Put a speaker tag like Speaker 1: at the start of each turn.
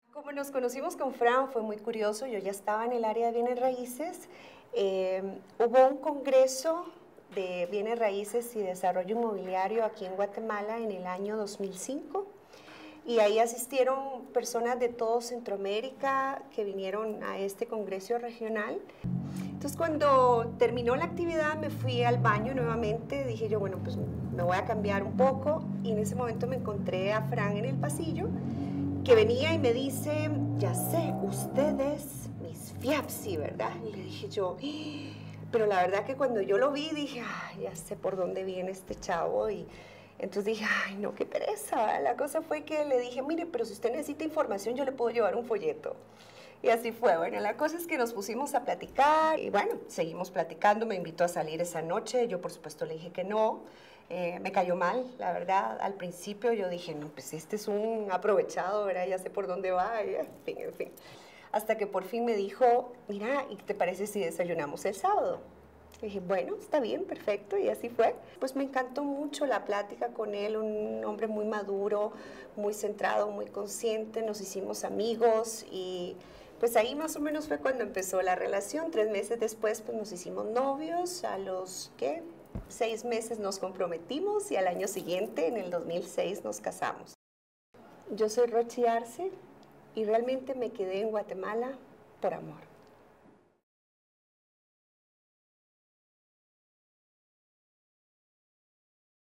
Speaker 1: Como nos conocimos con Fran, fue muy curioso, yo ya estaba en el área de bienes raíces, hubo un congreso de bienes raíces y desarrollo inmobiliario aquí en Guatemala en el año 2005 y ahí asistieron personas de todo Centroamérica que vinieron a este congreso regional. Entonces cuando terminó la actividad me fui al baño nuevamente, dije yo, bueno, pues me voy a cambiar un poco y en ese momento me encontré a Fran en el pasillo que venía y me dice, ya sé, usted es Miss Fiapsi, ¿verdad? Y le dije yo, pero la verdad que cuando yo lo vi dije, ay, ya sé por dónde viene este chavo y entonces dije, ay, no, qué pereza. La cosa fue que le dije, mire, pero si usted necesita información yo le puedo llevar un folleto. Y así fue. Bueno, la cosa es que nos pusimos a platicar y bueno, seguimos platicando, me invitó a salir esa noche, yo por supuesto le dije que no, me cayó mal, la verdad, al principio yo dije, no, pues este es un aprovechado, ¿verdad? Ya sé por dónde va, y, en fin. Hasta que por fin me dijo, mira, ¿y qué te parece si desayunamos el sábado? Le dije, bueno, está bien, perfecto, y así fue. Pues me encantó mucho la plática con él, un hombre muy maduro, muy centrado, muy consciente, nos hicimos amigos y pues ahí más o menos fue cuando empezó la relación. 3 meses después pues nos hicimos novios, a los, ¿qué? 6 meses nos comprometimos y al año siguiente, en el 2006, nos casamos. Yo soy Rochi Arce y realmente me quedé en Guatemala por amor.